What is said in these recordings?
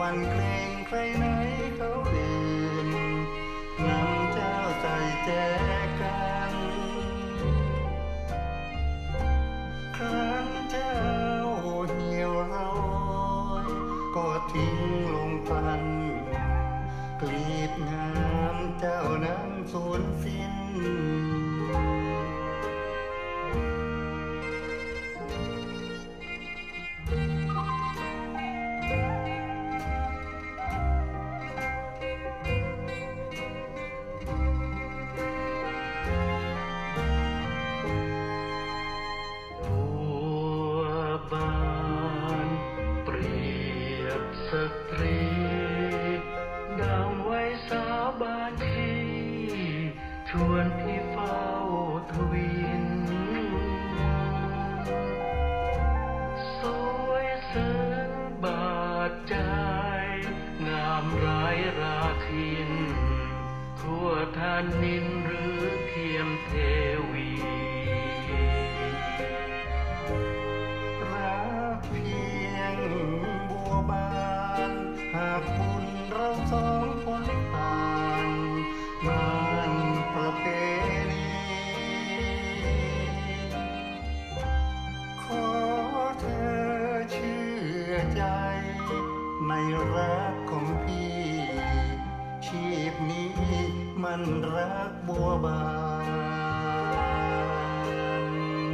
วันเกรงใครไหนเขาอื่นนำเจ้าใส่แจกันครั้นเจ้าเหี่ยวหาก็ทิ้งลงพันกลีบงามเจ้านั้นสูญสิ้นสตรีดังไว้สาบานที่ชวนพี่เฝ้าทวินสวยเสนบาดใจงามร้ายราคินทั่วแผ่นดินหรือเทียมเทวีรักเพียงบัวบานหากบุญเราสองคนผ่านงานประเพณีขอเธอเชื่อใจในรักของพี่ชีพนี้มันรักบัวบาน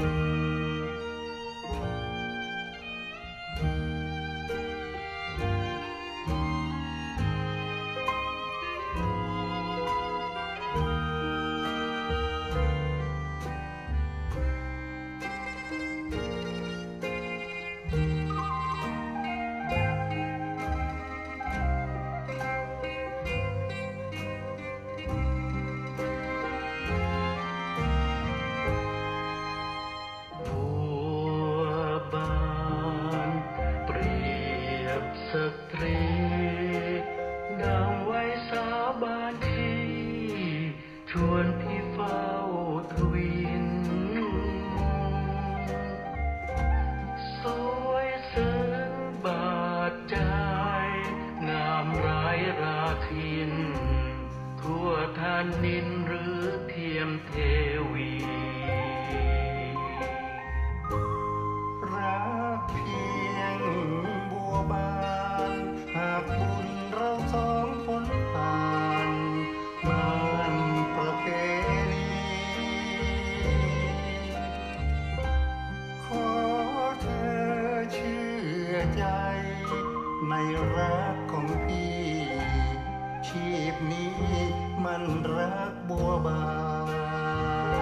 สตรีดังไว้สาบานที่ชวนพี่เฝ้าทวินสวยเสนบาดใจงามร้ายราคินทั่วแผ่นดินหรือเทียมเทวีรักเพียงบัวบานหากบุญเราสองคนผ่านงานประเพณีขอเธอเชื่อใจในรักของพี่ชีพนี้มันรักบัวบาน